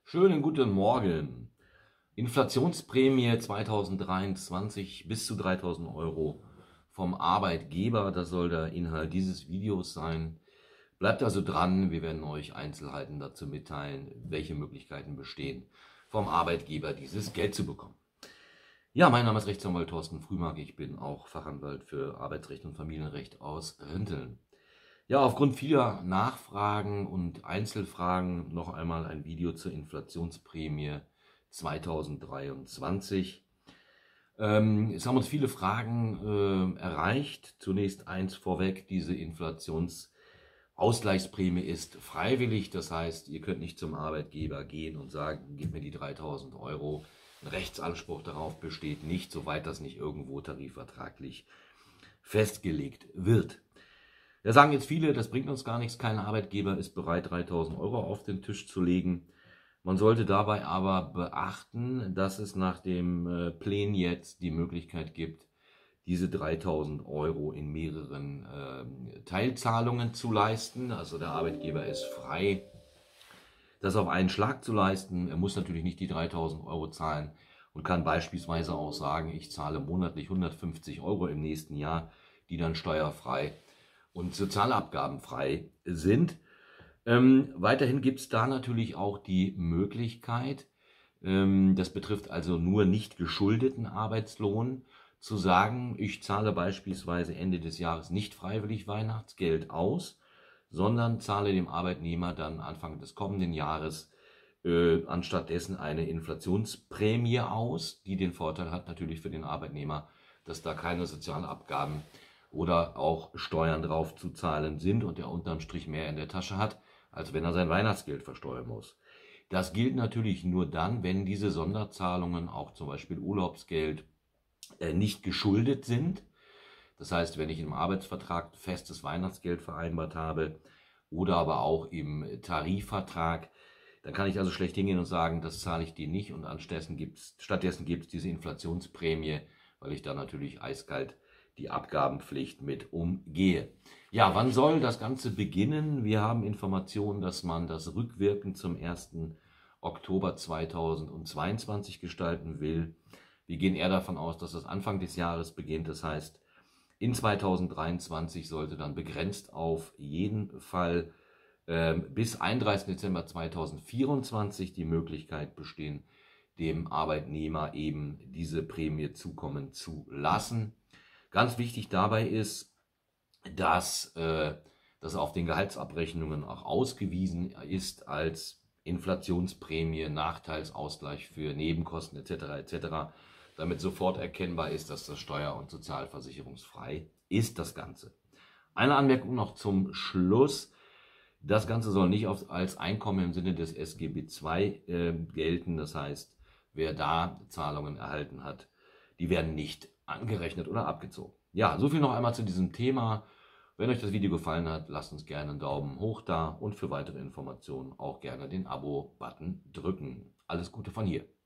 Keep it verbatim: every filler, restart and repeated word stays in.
Schönen guten Morgen. Inflationsprämie zweitausenddreiundzwanzig bis zu dreitausend Euro vom Arbeitgeber. Das soll der Inhalt dieses Videos sein. Bleibt also dran, wir werden euch Einzelheiten dazu mitteilen, welche Möglichkeiten bestehen, vom Arbeitgeber dieses Geld zu bekommen. Ja, mein Name ist Rechtsanwalt Thorsten Frühmark. Ich bin auch Fachanwalt für Arbeitsrecht und Familienrecht aus Rinteln. Ja, aufgrund vieler Nachfragen und Einzelfragen noch einmal ein Video zur Inflationsprämie zweitausenddreiundzwanzig. Ähm, es haben uns viele Fragen äh, erreicht. Zunächst eins vorweg: Diese Inflationsausgleichsprämie ist freiwillig. Das heißt, ihr könnt nicht zum Arbeitgeber gehen und sagen, gib mir die dreitausend Euro. Ein Rechtsanspruch darauf besteht nicht, soweit das nicht irgendwo tarifvertraglich festgelegt wird. Da sagen jetzt viele, das bringt uns gar nichts, kein Arbeitgeber ist bereit, dreitausend Euro auf den Tisch zu legen. Man sollte dabei aber beachten, dass es nach dem äh, Plänen jetzt die Möglichkeit gibt, diese dreitausend Euro in mehreren äh, Teilzahlungen zu leisten. Also der Arbeitgeber ist frei, das auf einen Schlag zu leisten. Er muss natürlich nicht die dreitausend Euro zahlen und kann beispielsweise auch sagen, ich zahle monatlich hundertfünfzig Euro im nächsten Jahr, die dann steuerfrei und sozialabgabenfrei sind. Ähm, weiterhin gibt es da natürlich auch die Möglichkeit, ähm, das betrifft also nur nicht geschuldeten Arbeitslohn, zu sagen, ich zahle beispielsweise Ende des Jahres nicht freiwillig Weihnachtsgeld aus, sondern zahle dem Arbeitnehmer dann Anfang des kommenden Jahres äh, anstatt dessen eine Inflationsprämie aus, die den Vorteil hat natürlich für den Arbeitnehmer, dass da keine Sozialabgaben oder auch Steuern drauf zu zahlen sind und er unterm Strich mehr in der Tasche hat, als wenn er sein Weihnachtsgeld versteuern muss. Das gilt natürlich nur dann, wenn diese Sonderzahlungen, auch zum Beispiel Urlaubsgeld, äh, nicht geschuldet sind. Das heißt, wenn ich im Arbeitsvertrag festes Weihnachtsgeld vereinbart habe oder aber auch im Tarifvertrag, dann kann ich also schlecht hingehen und sagen, das zahle ich dir nicht und anstattdessen gibt es stattdessen gibt's diese Inflationsprämie, weil ich dann natürlich eiskalt die Abgabenpflicht mit umgehe. Ja, wann soll das Ganze beginnen? Wir haben Informationen, dass man das rückwirkend zum ersten Oktober zweitausendzweiundzwanzig gestalten will. Wir gehen eher davon aus, dass das Anfang des Jahres beginnt. Das heißt, in zweitausenddreiundzwanzig sollte dann begrenzt auf jeden Fall äh, bis einunddreißigsten Dezember zweitausendvierundzwanzig die Möglichkeit bestehen, dem Arbeitnehmer eben diese Prämie zukommen zu lassen. Ganz wichtig dabei ist, dass äh, das auf den Gehaltsabrechnungen auch ausgewiesen ist als Inflationsprämie, Nachteilsausgleich für Nebenkosten et cetera et cetera, damit sofort erkennbar ist, dass das steuer- und sozialversicherungsfrei ist, das Ganze. Eine Anmerkung noch zum Schluss: Das Ganze soll nicht auf, als Einkommen im Sinne des S G B zwei äh, gelten. Das heißt, wer da Zahlungen erhalten hat, die werden nicht angerechnet oder abgezogen. Ja, so viel noch einmal zu diesem Thema. Wenn euch das Video gefallen hat, lasst uns gerne einen Daumen hoch da und für weitere Informationen auch gerne den Abo-Button drücken. Alles Gute von hier.